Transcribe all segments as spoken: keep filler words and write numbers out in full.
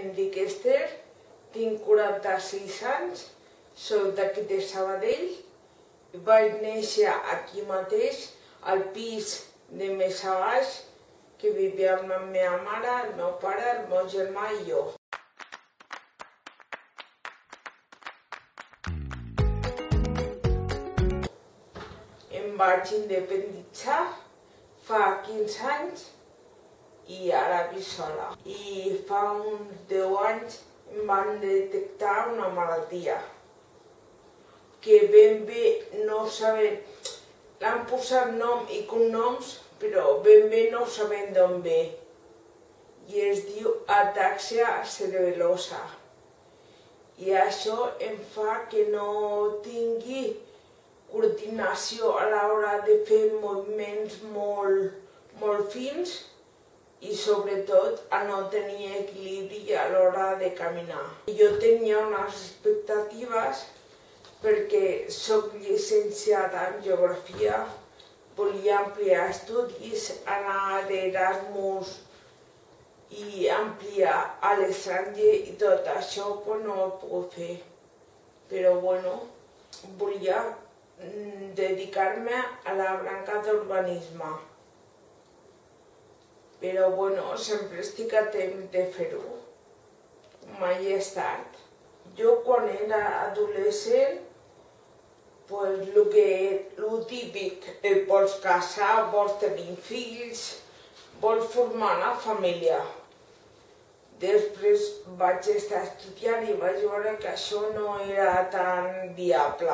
em dic Esther, tinc quaranta-sis anys, soc d'aquí de Sabadell, vaig néixer aquí mateix, al pis de més a baix, que vivia amb la meva mare, el meu pare, el meu germà i jo. Em vaig independitzar fa quinze anys i ara visc sola. I fa uns deu anys em van detectar una malaltia que ben bé no sabem, l'han posat nom i cognoms, però ben bé no sabem d'on ve. I es diu atàxia cerebel·losa. I això em fa que no tingui coordinació a l'hora de fer moviments molt, molt fins i sobretot a no tenir equilibri a l'hora de caminar. Jo tenia unes expectatives perquè soc llicenciada en geografia, volia ampliar estudis, anar d'Erasmus i ampliar a l'estranger i tot això pues, no ho puc fer. Però bueno, volia dedicar-me a la branca d'urbanisme. Però bueno, sempre estic a temps de fer-ho. Mai és tard. Jo quan era adolescent, pues el que el típic, et vols casar, vols tenir fills, vols formar una família. Després vaig estar estudiant i vaig veure que això no era tan viable.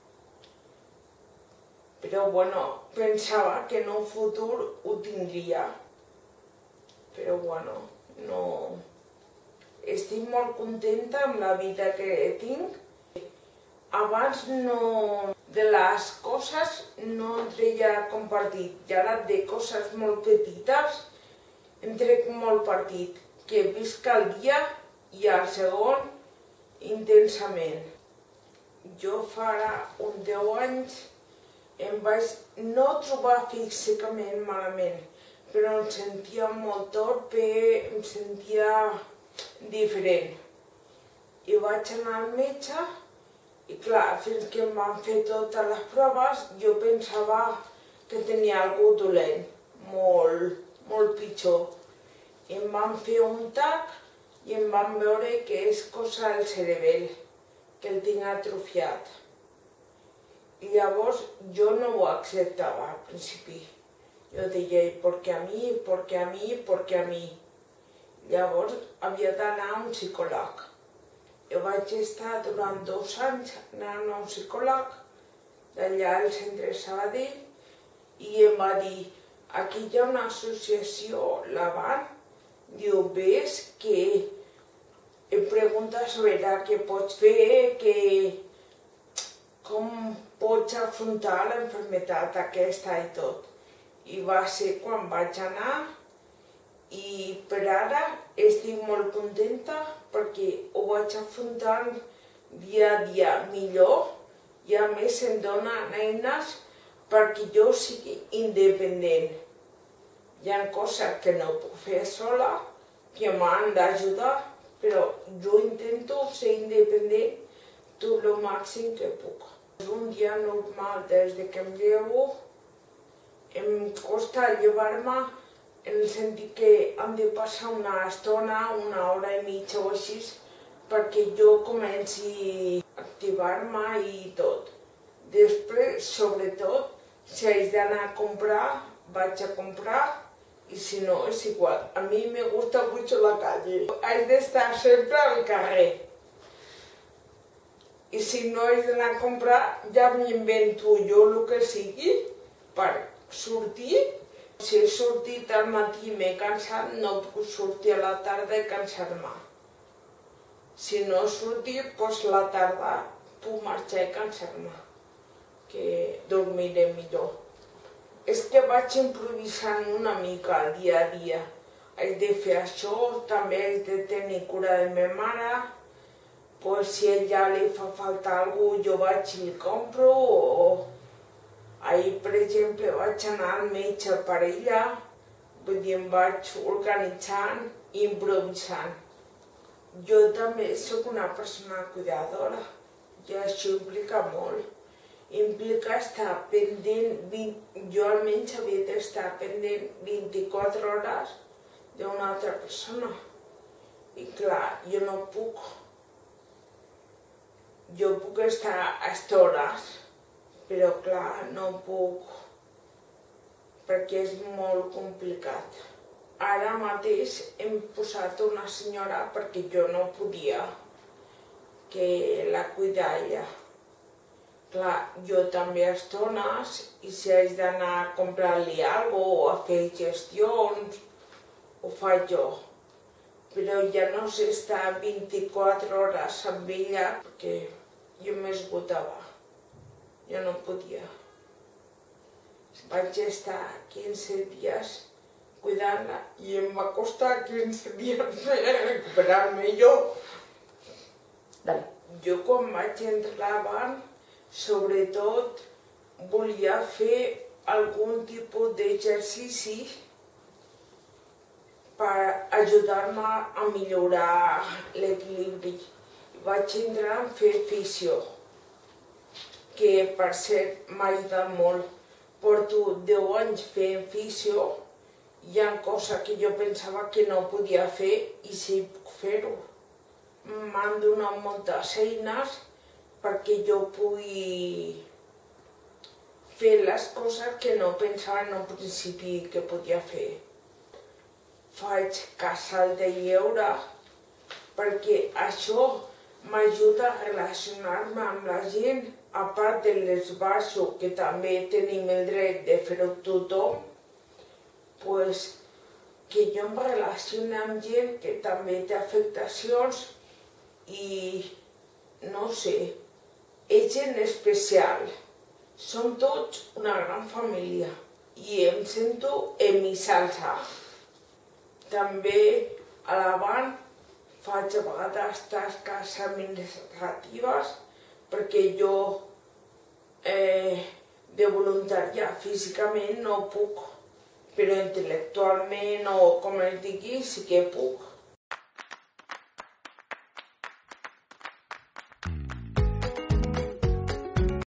Però bueno, pensava que en un futur ho tindria. Però bueno, no... Estic molt contenta amb la vida que tinc. Abans no... De les coses no en treia compartit. I ara de coses molt petites en trec molt partit. Que visc al dia i al segon intensament. Jo farà uns deu anys em vaig no trobar físicament malament, però em sentia molt torpe, em sentia diferent. I vaig anar al metge i clar, fins que em van fer totes les proves, jo pensava que tenia alguna cosa dolent, molt, molt pitjor. I em van fer un tac i em van veure que és cosa del cerebel, que el tinc atrofiat. I llavors jo no ho acceptava al principi. Jo deia, ¿por qué a mi? ¿Por qué a mi? ¿Por qué a mi? Llavors havia d'anar a un psicòleg. Jo vaig estar durant dos anys anant a un psicòleg d'allà al centre de Sabadell i em va dir, aquí hi ha una associació, la van, diu, ves que em pregunta sobre què pots fer, que com pots afrontar la malaltia aquesta i tot. I va ser quan vaig anar i per ara estic molt contenta perquè ho vaig afrontant dia a dia millor i a més em donen eines perquè jo sigui independent. Hi ha coses que no puc fer sola, que m'han d'ajudar, però jo intento ser independent tot el màxim que puc. Un dia normal, des que em llevo, em costa llevar-me en el sentit que hem de passar una estona, una hora i mitja o així, perquè jo comenci a activar-me i tot. Després, sobretot, si haig d'anar a comprar, vaig a comprar, i si no, és igual. A mi me gusta mucho la calle. Haig d'estar sempre al carrer. I si no haig d'anar a comprar, ja m'invento jo el que sigui per sortir. Si he sortit al matí i m'he cansat, no puc sortir a la tarda i cansar-me. Si no he sortit, doncs a la tarda puc marxar i cansar-me, que dormiré millor. És que vaig improvisant una mica al dia a dia. Haig de fer això, també haig de tenir cura de ma mare, pues si a ella li fa falta alguna cosa, jo vaig i li compro, o ahir, per exemple, vaig anar al metge per ella, vull dir, em vaig organitzant i improvisant. jo també sóc una persona cuidadora i això implica molt. Implica estar pendent, jo almenys havia d'estar pendent vint-i-quatre hores d'una altra persona. I clar, jo no puc. Jo puc estar a estores, però clar, no puc, perquè és molt complicat. Ara mateix hem posat una senyora perquè jo no podia, que la cuida ella. Clar, jo també a estones, i si haig d'anar a comprar-li alguna cosa o a fer gestions, ho faig jo. Però ja no sé estar vint-i-quatre hores amb ella perquè jo m'esgotava. Jo no podia. Vaig estar quinze dies cuidant-la i em va costar quinze dies recuperar-me jo. Dale. Jo quan vaig entrar avant, sobretot volia fer algun tipus d'exercici per ajudar-me a millorar l'equilibri. Vaig entrar a fer fisio, que per cert m'ha ajudat molt. Porto deu anys fent fisio, hi ha coses que jo pensava que no podia fer i sí puc fer-ho. M'han donat moltes eines perquè jo pugui fer les coses que no pensava en un principi que podia fer. Faig casal de lleure perquè això m'ajuda a relacionar-me amb la gent, a part de l'esbarjo, que també tenim el dret de fer-ho tothom, pues, que jo em relacioni amb gent que també té afectacions i, no sé, és gent especial. Som tots una gran família i em sento en mi salsa. També a l'avant faig a vegades tasques administratives perquè jo eh, de voluntària físicament no puc, però intel·lectualment o com es digui sí que puc.